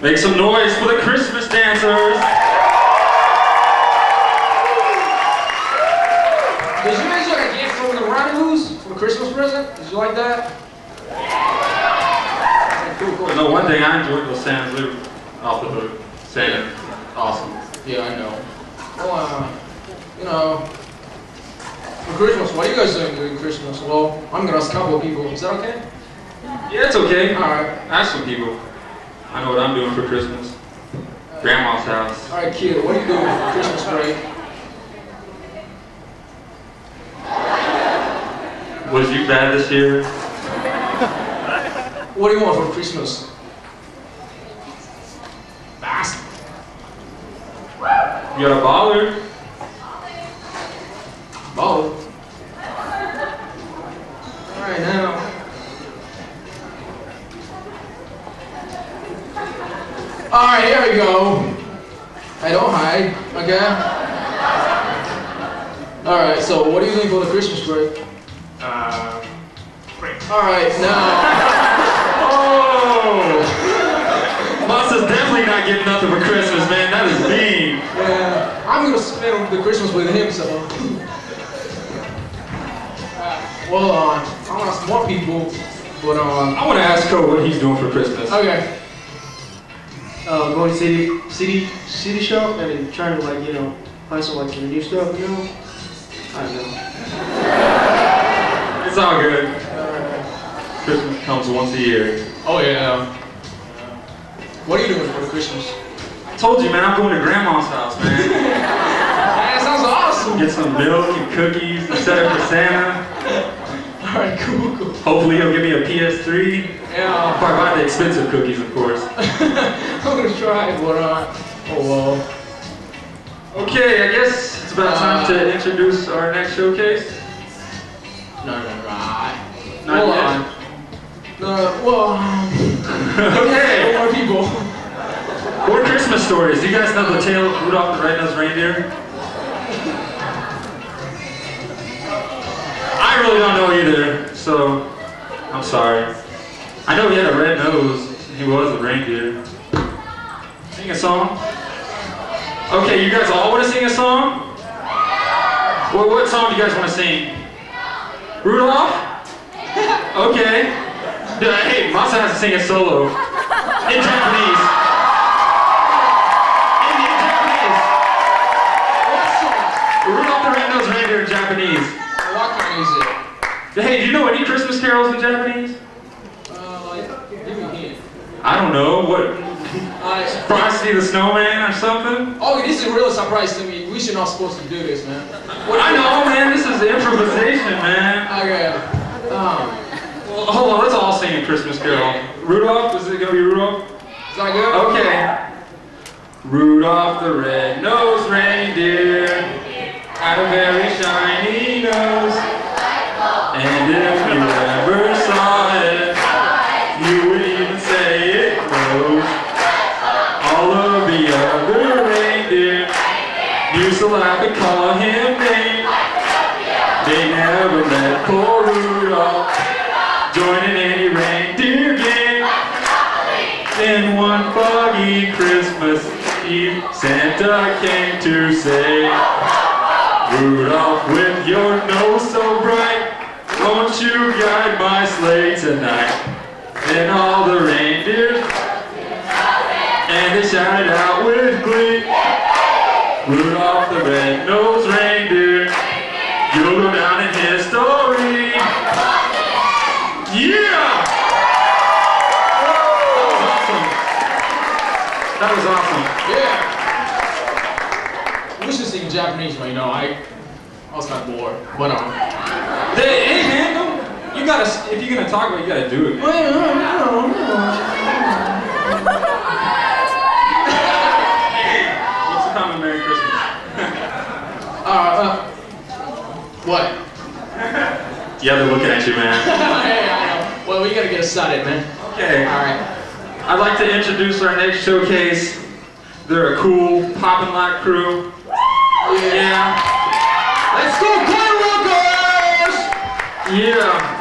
Make some noise for the Christmas dancers. Did you guys like a gift from the Radimus for a Christmas present? Did you like that? Cool. I know one thing I enjoyed was Santa's Loop off the hook. Santa, awesome. Yeah, I know. Well, you know, for Christmas, what are you guys doing during Christmas? Well, I'm gonna ask a couple of people. Is that okay? Yeah, it's okay. Alright. Ask some people. I know what I'm doing for Christmas. Grandma's house. Alright, kid, what are you doing for Christmas break? Was you bad this year? What do you want for Christmas? Fast. You got a baller? Baller. Alright, now. Alright, here we go. Hey, don't hide, okay? Alright, so what are you doing for the Christmas break? Break. Alright, now. Oh! Masa's definitely not getting nothing for Christmas, man. That is mean. Yeah, I'm gonna spend the Christmas with him, so. Well, I want to ask more people, but I want to ask Cole what he's doing for Christmas. okay. Going to city shop and then trying to find some the new stuff, I don't know. It's all good. Christmas comes once a year. Oh yeah. What are you doing for the Christmas? I told you, man, I'm going to Grandma's house, man. That sounds awesome. Get some milk and cookies to set up for Santa. All right, cool. Hopefully he'll give me a PS3. Yeah. I'll probably buy the expensive cookies, of course. I'm gonna try, but oh well. Okay, I guess it's about time to introduce our next showcase. No. Not Hold yet. on. No, well. Okay. More people. More Christmas stories. Do you guys know the tale of Rudolph the Red-Nosed Reindeer? I really don't know either, so I'm sorry. I know he had a red nose. He was a reindeer. Sing a song. Okay, you guys all want to sing a song? Well, what song do you guys want to sing? Rudolph? Okay. Hey, Masa has to sing a solo. In Japanese. In Japanese. What song? Rudolph the Red-Nosed Reindeer in Japanese. What kind is it? Hey, do you know any Christmas carols in Japanese? Give me a hint. I don't know. What? Frosty the Snowman or something? Oh, this is a real surprise to me. We should not supposed to do this, man. I know, man. This is improvisation, man. Okay. Well, hold on. Let's all sing a Christmas carol. Rudolph? Is it gonna be Rudolph? Is that good? Okay. Rudolph the red-nosed reindeer had a very shiny nose, and if you ever saw it, you would even say it glows. All of the other reindeer used to laugh and call him names. They never let poor Rudolph join in any reindeer game. Then one foggy Christmas Eve, Santa came to say, Rudolph, with your nose so bright, won't you guide my sleigh tonight? Then all the reindeer, and they shouted out with glee, Rudolph the red-nosed reindeer, you'll go down in history. Yeah! That was awesome. Yeah. We should sing Japanese, but I was kind of bored. But Hey, man, you gotta. If you're gonna talk about it, you gotta do it. Man. What's the common Merry Christmas? What? Yeah, they're looking at you, man. Hey, I know. Well, we gotta get started, man. Okay. All right. I'd like to introduce our next showcase. They're a cool poppin' lock crew. Yeah. Let's go, Carl Rockers! Yeah.